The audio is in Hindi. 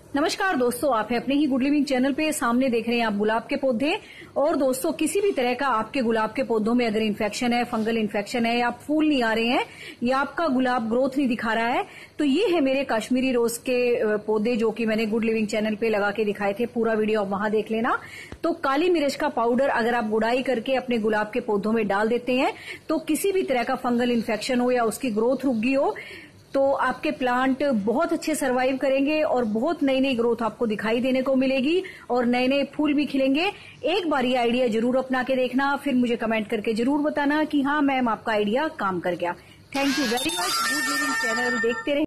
नमस्कार दोस्तों, आप हैं अपने ही गुड लिविंग चैनल पे। सामने देख रहे हैं आप गुलाब के पौधे। और दोस्तों, किसी भी तरह का आपके गुलाब के पौधों में अगर इन्फेक्शन है, फंगल इन्फेक्शन है, या फूल नहीं आ रहे हैं, या आपका गुलाब ग्रोथ नहीं दिखा रहा है, तो ये है मेरे कश्मीरी रोज के पौधे जो कि मैंने गुड लिविंग चैनल पे लगा के दिखाए थे। पूरा वीडियो आप वहां देख लेना। तो काली मिर्च का पाउडर अगर आप गुड़ाई करके अपने गुलाब के पौधों में डाल देते हैं तो किसी भी तरह का फंगल इन्फेक्शन हो या उसकी ग्रोथ रुक गई हो तो आपके प्लांट बहुत अच्छे सरवाइव करेंगे और बहुत नई नई ग्रोथ आपको दिखाई देने को मिलेगी और नए नए फूल भी खिलेंगे। एक बार ये आइडिया जरूर अपना के देखना, फिर मुझे कमेंट करके जरूर बताना कि हाँ मैम आपका आइडिया काम कर गया। Thank you very much. Good living channel देखते रहे।